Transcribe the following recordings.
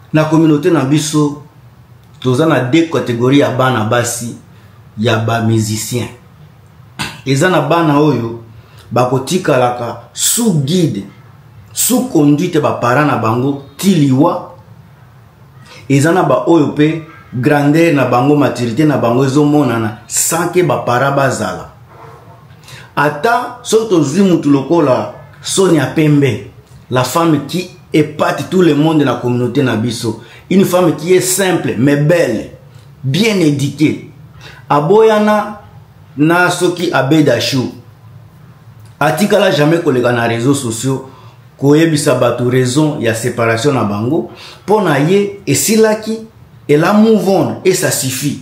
na communauté na biso tozana deux catégories ya bana basi ya ba musicien. Ezana bana oyo bakotikalaka sous guide, sous conduite ba parents na bango tiliwa. Ezana ba oyo pe grandeur na bango, maturité na bango ezomonana sans que ba para bazala. Ata soto zimutu lokola Sonia Pembe, la femme qui épate tout le monde dans la communauté nabiso, une femme qui est simple mais belle, bien éduquée. Aboyana na soki abedachou. Atikala jamais kolega na réseaux sociaux koyebisa batu raison ya séparation na bango pona ye esilaki et la move on et ça suffit.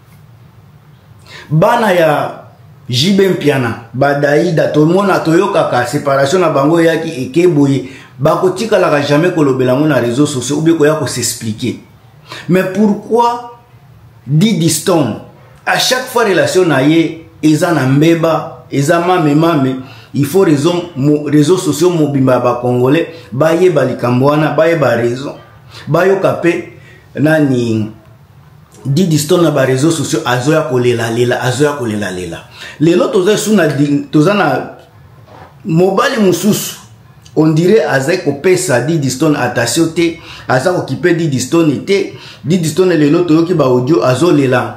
Bana ya Jibem Piana, Badaïda, tout le monde a toyoka séparation na bango yaki ekeboye, bakotika la jamais kolobelango na réseaux sociaux ou bien koya ko s'expliquer. Mais pourquoi Diddy Stone à chaque fois relation na ye eza na mbeba, eza mame, il faut réseaux sociaux mobimba ba congolais, baye balikambwana, baye ba raison. Bayo kapé nani Diddy Stone na ba réseaux sociaux azoya kolela lela. Lelo tozana mobali mususu on dirait azai ko pesa Diddy Stone attention te aza ko kipe Diddy Stone te Diddy Stone lelo toyoki ba audio azolela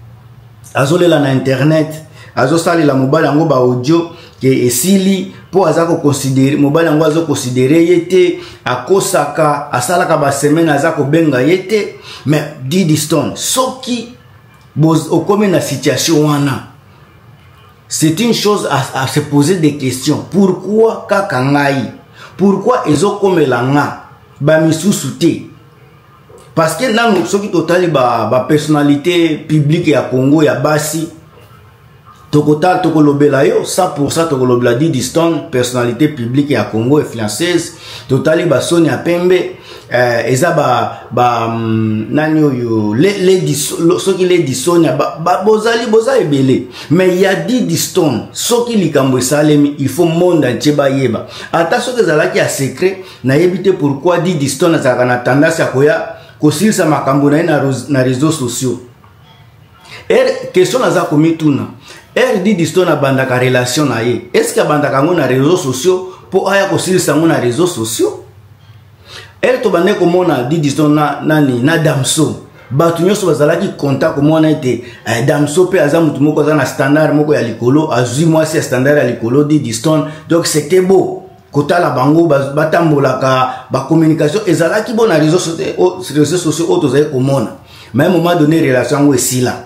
na internet azosalela mobali yango ba audio ke esili po aza ko considérer mobali yango azo considérer yete akosaka asalaka ba semaine aza ko benga yete. Mais Diddy Stone soki okome na situation wana, c'est une chose à se poser des questions. Pourquoi kakangai? Pourquoi ezokomela nga ba misusu te? Parce que nanu soki totali ba personnalité publique ya Congo ya basi tokotal tokolobela yo 100% tokolobela Diddy Stone personnalité publique ya Congo influenceuse totali ba Sonia Pembe eza nani oyo soki Lady Sonia bozali ebele. Mais il y a Diddy Stone soki likambo esalemi il faut monde entier bayeba ata soki ezalaki ya secret na yebite pourquoi Diddy Stone azalaka na tendance ya koya kosilisa makambo na réseaux sociaux. Question naza komituna Diddy Stone abandaka relation na ye, est-ce que abandaka ngo na réseaux sociaux po aya kosilisa ngo na réseaux sociaux? To bande komona Diddy Stone na Damso batu nyonso bazalaki contact komona ete Damso pe aza mutu moko aza na standard moko ya likolo azwi mwasi ya standard ya likolo Diddy Stone, donc c'était beau kotala bango batambolaka ba communication ezalaki bon na réseaux sociaux tozali komona. Mais à un moment donné relation ngo esila.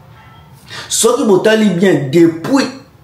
Ce qui botali bien depuis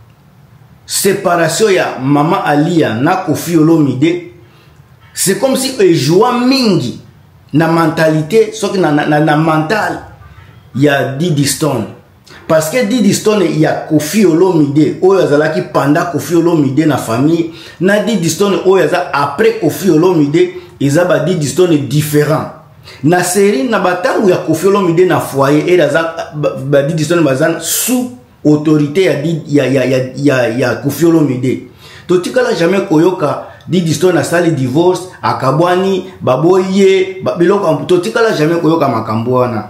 séparation ya Maman Alia na Koffi Olomide, c'est comme si il jouait mingi na mentalité, ce qui na mental ya Diddy Stone. Parce que Diddy Stone il y a Koffi Olomide, oyo azalaki pendant Koffi Olomide na famille, na Diddy Stone oyo aza après Koffi Olomide, ezaba Diddy Stone différent. Na série na batangu ya Koffi Olomide na foyer et ba Diddy Stone bazan sous autorité ya Koffi Olomide. Totikala jamais koyoka Diddy Stone asali divorce akabwani baboye biloko totikala jamais koyoka makambo wana.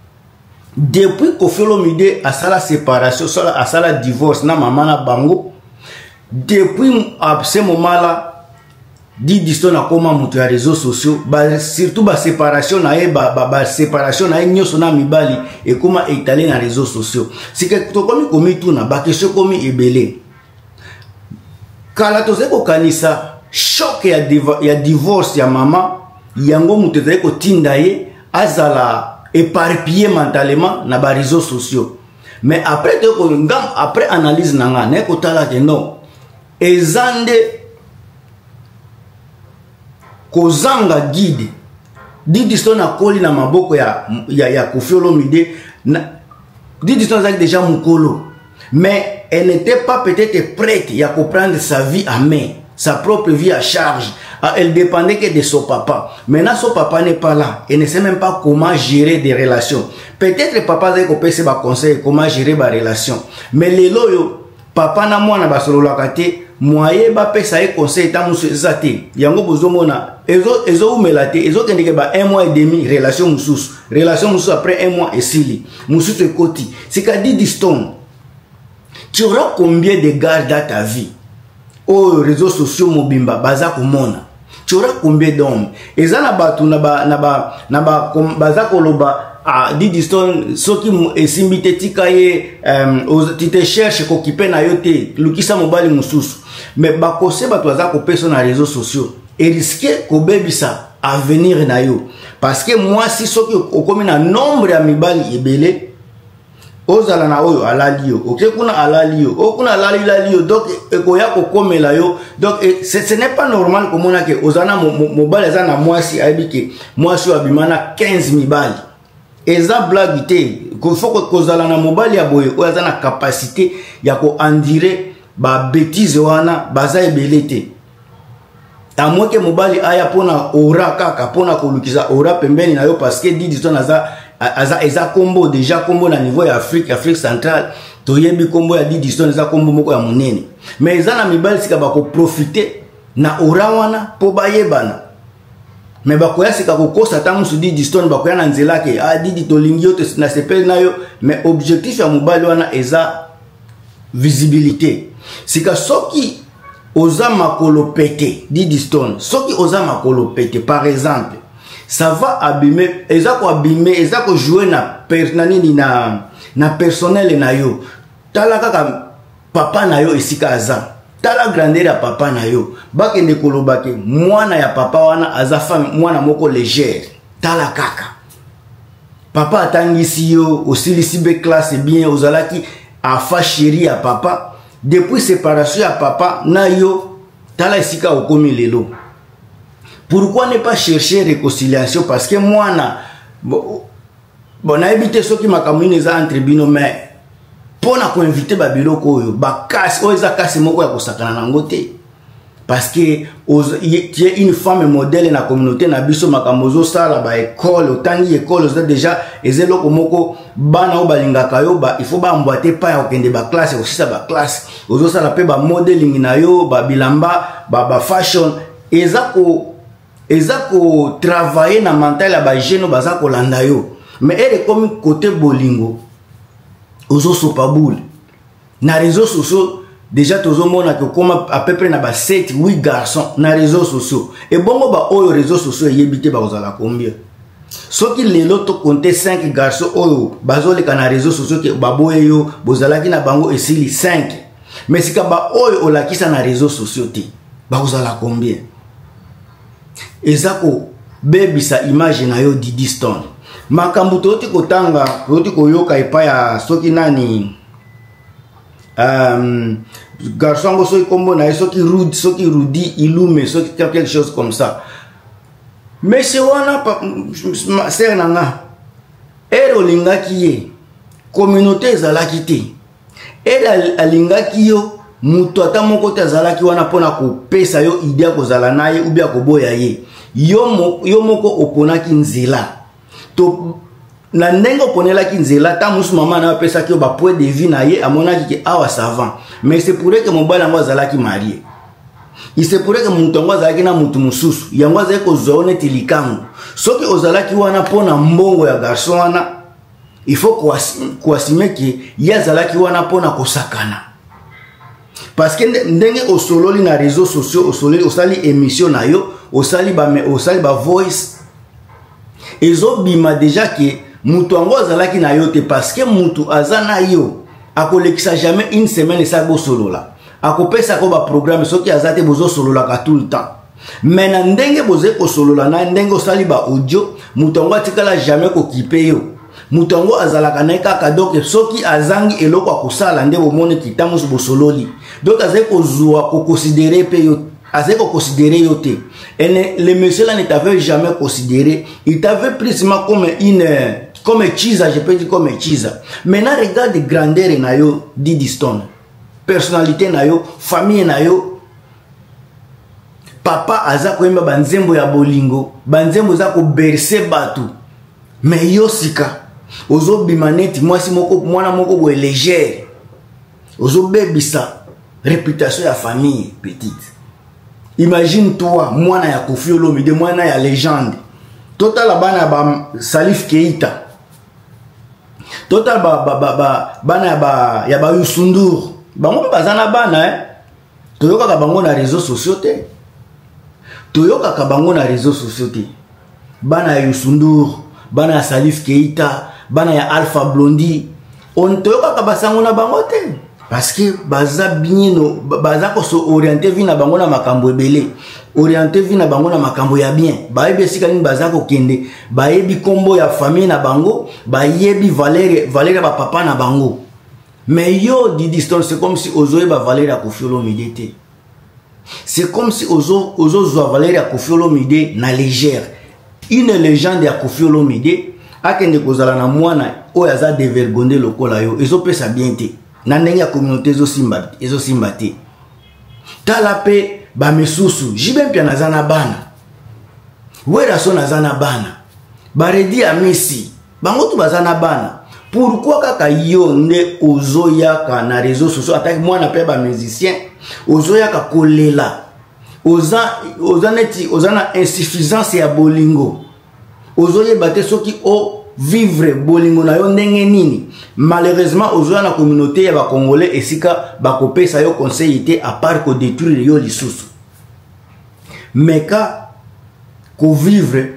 Depuis Koffi Olomide asala séparation asala divorce na mama na bango, depuis à ce moment là Diddy Stone akoma mutu ya réseaux sociaux, surtout ba séparation na ye séparation na ye nyoso na mibali ekoma étalé na réseaux sociaux. C'est que tokomi komituna ba question komi ebele. Kala toze ko kanisa choc ya divorce ya mama yango mutu ezali kotinda ye azala éparpillé mentalement na ba réseaux sociaux. Mais après après analyse nanga ne kotala ke non ezande kozanga guide Diddy Stone akoli na maboko ya Koffi Olomide. Diddy Stone azaki déjà mukolo, mais elle n'était pas peut-être prête à comprendre sa vie à main, sa propre vie à charge. Elle dépendait que de son papa. Maintenant son papa n'est pas là, elle ne sait même pas comment gérer des relations. Peut-être papa a conseillé comment gérer des relations, mais les loyaux papa na mwana basololaka te moye bapesa ye conseil ta musu eza te yango bozomona ezoumela te ezokendeke ba 1 mois et demi relation mususu après 1 mois esili mususu ekoti sikadi Didiston. Tu auras combien de gars dans ta vie aux réseaux sociaux mobimba baza komona? Tu auras combien d'hommes? Eza na batu na ba baza koloba Didiston soki esimbite tika ye tu te cherches kokipe na yo te lukisa mobali mususu mais bakose batu baza kopesa na réseaux sociaux et risquer kobebisa avenir na yo parce que moi si soki okomi na nombre ya mibali ebele ozala na oyo alali yo ok kuna alali yo okuna alali yo donc ekoya kokomela yo donc ce n'est pas normal komona ke ozana mobali eza na mwasi ayebike mwasi abimana 15 mibali eza blague te faut kozala na mobali ya boye oyo aza na capacité ya ko andire ba bêtise wana baza ebele te amwe ke mobali aya pona ora kaka pona kolukisa ora pembeni na yo parce que Didiston eza combo déjà combo na niveau ya Afrique centrale toyebi combo ya Didiston eza combo moko ya monene mais eza na mibali sika bako profiter na ora wana po bayebana mais bakoya sika kokosa ta musu Didiston bakoya na nzela ke Didi tolingi yo na sepel na yo mais objectif ya mobali wana eza visibilité sika soki oza makolo pete Didiston soki oza makolo pete par exemple ça va abîmer eza ko jouer na personnel na yo tala kaka papa na yo esika aza tala grandeur ya papa na yo bakende kolobake mwana ya papa wana aza femme mwana moko légère tala kaka papa atangisi yo osilisi be classe bien ozalaki afa chérie ya papa depuis séparation ya papa na yo tala esika okomi lelo. Pourquoi ne pas chercher réconciliation? Parce que moi, bon, évité ceux qui m'ont entre bino, mais pour na inviter babilo koyo, ba casse, oza casse moko ya kosakana nangote. Parce que tu es une femme modèle na communauté na biso makamozo sala ba école, otangi école oza déjà ezelo komoko bana o balingaka yo ba il faut ba emboîter pas ya okende ba classe aussi ça ba classe. Ozo sala pe ba modeling na yo, ba bilamba, ba fashion, eza ko travailler na mental ya ba jeune baza ko landa yo mais elle comme côté bolingo ozo sopa boule na réseaux sociaux déjà tozomona que comme à peu près na ba 7 8 garçons na réseaux sociaux et bongo ba oyo réseaux sociaux yebité ba ozala combien soki lelo to compter 5 garçons oyo bazoleka na réseaux sociaux ke baboye yo bozalaki na bango esili 5 mais sika ba oyo olakisa na réseaux sociaux te ba ozala combien? Ezako bebisa image na yo Didiston makambu toti kotanga toti koyoka epa ya soki nani garçon soki kombo na soki Rudi Ilume soki quelque chose comme ça mais c'est wana sœur nanga ero lingaki ye communauté ezalaki te ela alingaki yo mutu ata moko te azalaki wana pona kopesa yo idea kozala naye ou bien koboya ye yo moko oponaki nzela to na ndenge oponelaki nzela ta musu mama na apesaki yo ba point de vie na ye amonaki ke awa savant mais c'est pour que mobali yango azalaki marié il se pourrait que mutu yango azalaki na mutu mususu yango azalaki kozwa neti likango soki ozalaki wana pona mbongo ya garçon wana il faut koasime ke ye azalaki wana pona kosakana. Parce que ndenge osololi na réseaux sociaux osali émission na yo osali ba voice ezobima déjà que mutu ango azalaki na yo te parce que mutu azana yo akolekisa jamais une semaine esa bo solola akopesa ko ba programme soki azate bozo solola ka tout le temps mais na ndenge boze ko solola na ndenge osali ba audio mutu ango atikala jamais ko kipe yo mutango azalaka na kaka donc soki azangi eloko akosala nde bomone kitamu so bosololi donc azeko zuwa ko considérer pe yo azeko considérer yo te et le monsieur là ne t'avait jamais considéré, il t'avait pris comme chisa, je peux dire comme chisa. Maintenant regarde grandeur na yo Didiston, personnalité na yo, famille na yo. Papa aza koyemba banzembo ya bolingo, banzembo za ko bercer batu. Mais yo sika ozo bimaneti mwasi moko mwana moko bo légère. ozo bebisa réputation ya famille petite. Imagine toi mwana ya Koffi Olomide, mwana ya légende. Total bana ba Salif Keita. Total bana ya ba Youssou N'Dour. Bango bazana bana toyoka ka bango na réseaux sociaux te. Toyoka ka bango na réseaux sociaux te. Bana ya Youssou N'Dour, bana ya Salif Keita, bana ya Alpha Blondy. On toyoka ka basango na bango te. Parce que baza bien baza ko so orienter vi na bango na makambo ebele. Orienter vi na bango na makambo ya bien. Bayebi sika ni baza ko kende, bayebi kombo ya famille na bango, bayebi valeur ba papa na bango. Mais yo di distance, c'est comme si ozoe ba valeur ya Koffi Olomide te. C'est comme si ozo zo valeur ya Koffi Olomide na légère. Une légende ya Koffi Olomide akende kozala na mwana oyo aza dévergondé lokola yo, ezo pesa bien te. Na ndenge ya communauté ezo simba te. Tala pe ba mesusu, JB Mpiana aza na bana. Werason aza na bana. Baredi ya Messi, bango tu baza na bana. Pourquoi kaka yo nde ozoyaka na réseaux sociaux attaque mwana pe ba musicien, ozoyaka kolela. Oza na insuffisance ya bolingo. Ozoye bate soki o vivre bolingo na yo ndenge nini. Malheureusement ozoya na communauté ya ba congolais esika ba kopesa yo conseil était à part ko détruire yo lisusu. Mais ka ko vivre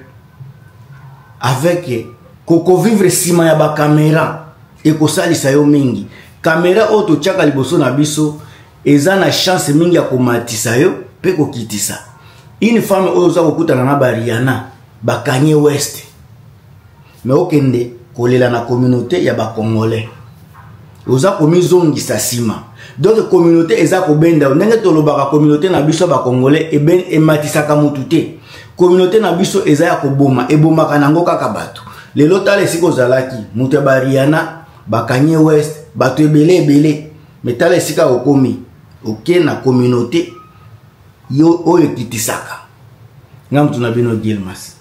avec ko vivre sima ya ba caméra et ko salisa yo mingi. Caméra auto tchaka liboso na biso eza na chance mingi ya ko matisa yo pe ko kitisa. Une femme oza ko kutana na ba Rihanna, ba Kanye West. Mais okende kolela na communauté ya ba congolais. Oza komizongi sa sima. Donc communauté eza ko benda ndenge tolobaka communauté na biso ba congolais e matisaka mutu te. Communauté na biso eza ya koboma ebomaka nango kaka bato. Lelo tale siko zalaki mutu ba Rihanna, ba Kanye West, bato ebele. Mais tale sika okomi oke na communauté yo oyo kitisaka. Ngamtu na bino Gilmas.